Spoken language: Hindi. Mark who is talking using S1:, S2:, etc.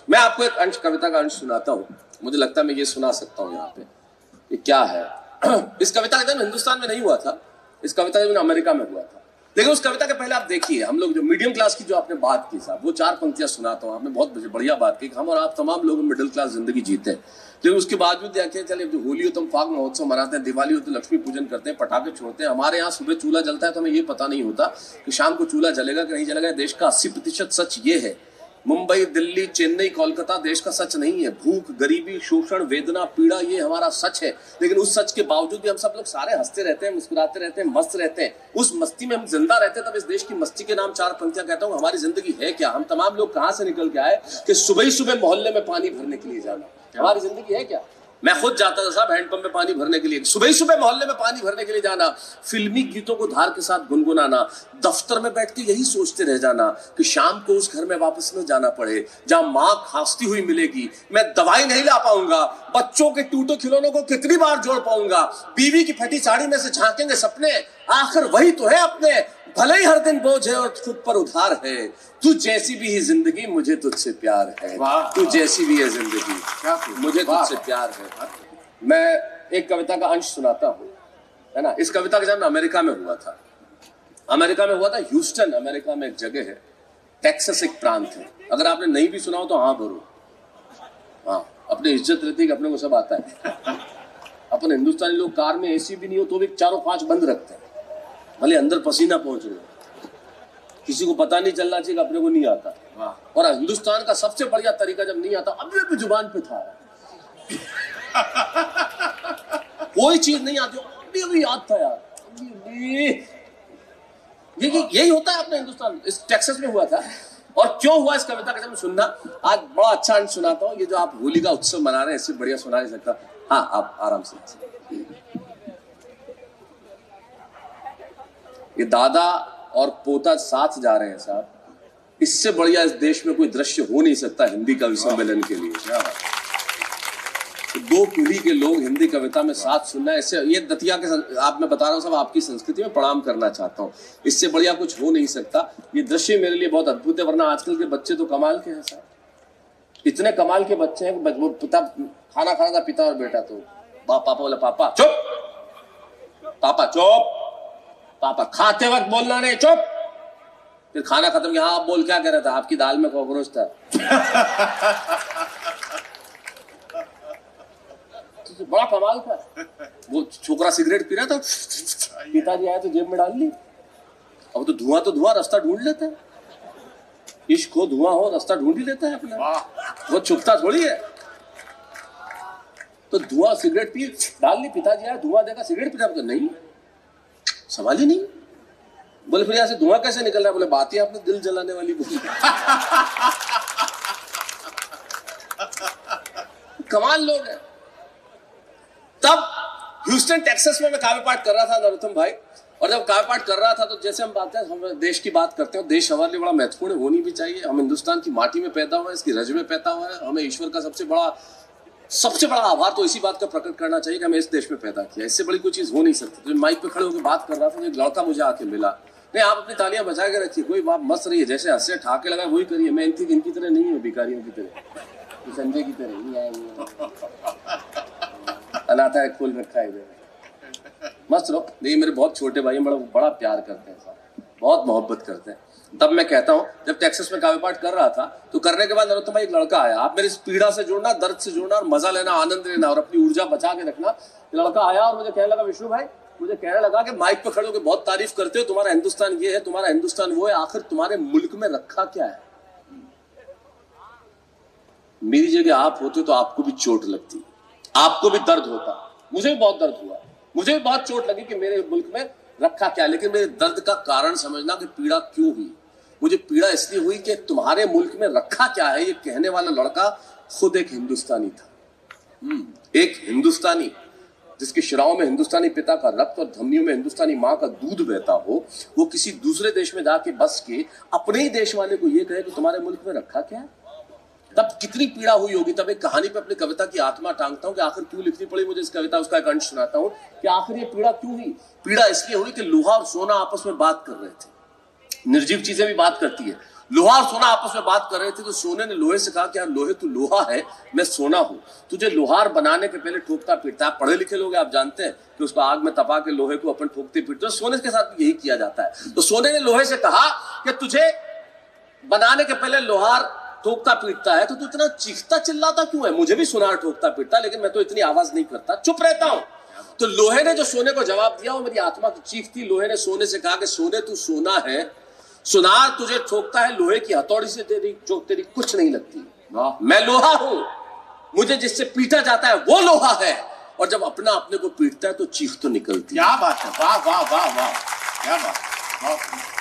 S1: मैं आपको एक अंश कविता का अंश सुनाता हूँ। मुझे लगता है मैं ये सुना सकता हूँ यहाँ पे। ये क्या है? इस कविता का जन्म हिंदुस्तान में नहीं हुआ था, इस कविता का जन्म अमेरिका में हुआ था। लेकिन उस कविता के पहले आप देखिए, हम लोग जो मीडियम क्लास की जो आपने बात की साहब, वो 4 पंक्तियां सुनाता हूँ। आपने बहुत बढ़िया बात की, हम और आप तमाम लोग मिडिल क्लास जिंदगी जीते हैं, लेकिन उसके बाद भी देखिए, चले जो होली हो तो हम फाग महोत्सव मनाते हैं, दिवाली हो तो लक्ष्मी पूजन करते हैं, पटाखे छोड़ते हैं। हमारे यहाँ सुबह चूल्हा जलता है तो हमें ये पता नहीं होता कि शाम को चूल्हा जलेगा कि नहीं जलेगा। देश का 80% सच ये है, मुंबई, दिल्ली, चेन्नई, कोलकाता देश का सच नहीं है। भूख, गरीबी, शोषण, वेदना, पीड़ा, ये हमारा सच है। लेकिन उस सच के बावजूद भी हम सब लोग सारे हंसते रहते हैं, मुस्कुराते रहते हैं, मस्त रहते हैं। उस मस्ती में हम जिंदा रहते हैं। तब इस देश की मस्ती के नाम 4 पंक्तियां कहता हूँ। हमारी जिंदगी है क्या? हम तमाम लोग कहां से निकल के आए कि सुबह ही सुबह मोहल्ले में पानी भरने के लिए जाना। हमारी जिंदगी है क्या? मैं खुद जाता था साहब हैंडपंप में पानी भरने के लिए, सुबह ही सुबह मोहल्ले में पानी भरने के लिए जाना, फिल्मी गीतों को धार के साथ गुनगुनाना, दफ्तर में बैठ के यही सोचते रह जाना कि शाम को उस घर में वापस न जाना पड़े जहां माँ खांसती हुई मिलेगी, मैं दवाई नहीं ला पाऊंगा, बच्चों के टूटे खिलौनों को कितनी बार जोड़ पाऊंगा, बीवी की फटी साड़ी में से झांकेंगे सपने, आखिर वही तो है अपने, भले ही हर दिन बोझ है और खुद पर उधार है, तू जैसी भी है जिंदगी मुझे तुझसे प्यार है, तू जैसी भी है जिंदगी मुझे तुझसे प्यार है। मैं एक कविता का अंश सुनाता हूँ, है ना। इस कविता का जन्म अमेरिका में हुआ था। अमेरिका में हुआ था, ह्यूस्टन अमेरिका में एक जगह है, टेक्सास एक प्रांत है। अगर आपने नहीं भी सुना हो तो हाँ भरो, हाँ, अपनी इज्जत रहती है कि अपने को सब आता है। अपन हिंदुस्तानी लोग कार में एसी भी नहीं हो तो भी 4-5 बंद रखते हैं, भले अंदर पसीना पहुंच रहे हो, किसी को पता नहीं चलना चाहिए कि अपने को नहीं आता। और हिंदुस्तान का सबसे बढ़िया तरीका, जब नहीं आता अभी भी जुबान पे था, कोई चीज नहीं आती अभी अभी याद था यार, यही होता है अपने हिंदुस्तान। इस टेक्सास में हुआ था। और क्यों हुआ इस कविता का जब सुनना, आज बड़ा अच्छा अंश सुनाता हूँ। ये जो आप होली का उत्सव मना रहे हैं, इससे बढ़िया सुना नहीं सकता। हाँ, आप आराम से। ये दादा और पोता साथ जा रहे हैं साहब, इससे बढ़िया इस देश में कोई दृश्य हो नहीं सकता हिंदी कवि सम्मेलन के लिए। तो 2 पीढ़ी के लोग हिंदी कविता में साथ सुनना, इससे ये दतिया के आप मैं बता रहा हूँ सब आपकी संस्कृति में प्रणाम करना चाहता हूँ, इससे बढ़िया कुछ हो नहीं सकता। ये दृश्य मेरे लिए बहुत अद्भुत है, वरना आजकल के बच्चे तो कमाल के हैं साहब, इतने कमाल के बच्चे हैं कि वो पिता खाना खाना था, पिता और बेटा, तो पापा बोला पापा चुप, पापा चुप, पापा खाते वक्त बोलना नहीं, चुप। फिर खाना खत्म किया, हाँ आप बोल क्या कह रहा था? आपकी दाल में कॉकरोच था। तो बड़ा कमाल था। वो छोकरा सिगरेट पी रहा था, पिताजी आया तो जेब में डाल ली। अब तो धुआं रास्ता ढूंढ लेता है, इश्क हो धुआं हो रास्ता ढूंढ ही लेता है अपना, वो छुपता थोड़ी है। तो धुआं सिगरेट पी डाल ली, पिताजी आया धुआं देखा, सिगरेट पी रहा, नहीं सवाल ही नहीं। बोले फिर यहां से धुआं कैसे निकल रहा है? बोले बात ही आपने दिल जलाने वाली बोली। कमाल लोग हैं। तब ह्यूस्टन टेक्सास में मैं काव्य पाठ कर रहा था नरोत्तम भाई, और जब काव्य पाठ कर रहा था तो जैसे हम बात हैं, हम देश की बात करते हैं, देश हमारे लिए बड़ा महत्वपूर्ण होनी भी चाहिए। हम हिंदुस्तान की माटी में पैदा हुआ है, इसकी रज में पैदा हुआ है, हमें ईश्वर का सबसे बड़ा आभार तो इसी बात का प्रकट करना चाहिए कि हमें इस देश में पैदा किया। इससे बड़ी कोई चीज हो नहीं सकती। तो माइक पे खड़े होकर बात कर रहा था, एक लड़का मुझे आके मिला। नहीं, आप अपनी तालियां बचा के रखिए, कोई बात मस्त रही है, जैसे हंसे ठाके लगा वही करिए। मैं इनकी तरह नहीं हूँ, भिखारियों की तरह, संजय की तरह नहीं आए, अनाथा है खोल रखा है इधर, मस्त रहो। नहीं, मेरे बहुत छोटे भाई बड़ा प्यार करते हैं साहब, बहुत मोहब्बत करते हैं। तब मैं कहता हूँ, जब टेक्सास में काव्य पाठ कर रहा था तो करने के बाद नरोत्तम भाई एक लड़का आया। आप मेरी पीड़ा से जुड़ना, दर्द से जुड़ना और मजा लेना, आनंद लेना और अपनी ऊर्जा बचा के रखना। लड़का आया और मुझे कहने लगा, विष्णु भाई मुझे कहने लगा कि माइक पे खड़े होकर बहुत तारीफ करते हो, तुम्हारा हिंदुस्तान ये है, तुम्हारा हिंदुस्तान वो है, आखिर तुम्हारे मुल्क में रखा क्या है? मेरी जगह आप होते तो आपको भी चोट लगती, आपको भी दर्द होता, मुझे भी बहुत दर्द हुआ, मुझे भी बहुत चोट लगी कि मेरे मुल्क में रखा क्या। लेकिन मेरे दर्द का कारण समझना कि पीड़ा क्यों हुई। मुझे पीड़ा इसलिए हुई कि तुम्हारे मुल्क में रखा क्या है, ये कहने वाला लड़का खुद एक हिंदुस्तानी था। एक हिंदुस्तानी जिसके शिराओं में हिंदुस्तानी पिता का रक्त और धमनियों में हिंदुस्तानी माँ का दूध बहता हो, वो किसी दूसरे देश में जाके बस के अपने ही देश वाले को ये कहे कि तुम्हारे मुल्क में रखा क्या है। तब कितनी पीड़ा हुई होगी। तब एक कहानी पे अपनी कविता की आत्मा टांगता हूँ कि आखिर क्यों लिखनी पड़ी मुझे इस कविता, उसका एक अंश सुनाता हूँ कि आखिर ये पीड़ा क्यों हुई। पीड़ा इसलिए हुई कि लोहा और सोना आपस में बात कर रहे थे, निर्जीव चीजें भी बात करती है, लोहा और सोना आपस में बात कर रहे थे तो सोने ने लोहे से कहा कि यार लोहे तू लोहा है, मैं सोना हूं, तुझे लोहार बनाने के पहले ठोकता पीटता है। पढ़े लिखे लोग आप जानते हैं कि उसको आग में तपा के लोहे को अपन ठोकते पीटते हैं, सोने के साथ भी यही किया जाता है। तो सोने ने लोहे से कहा कि तुझे बनाने के पहले लोहार ठोकता पीटता है तो तू इतना चीखता चिल्लाता क्यों है? मुझे भी सुनार ठोकता पीटता, लेकिन मैं तो इतनी आवाज नहीं करता, चुप रहता हूं। तो लोहे ने जो सोने को जवाब दिया वो मेरी आत्मा की चीख थी। लोहे ने सोने से कहा कि सोने तू सोना है, सुनार तुझे ठोकता है लोहे की हथौड़ी से, तेरी कुछ नहीं लगती। मैं लोहा हूं, मुझे जिससे पीटा जाता है वो लोहा है, और जब अपना अपने को पीटता है तो चीख तो निकलती है।
S2: क्या बात है, वाह वाह वाह वाह, क्या बात, वाह।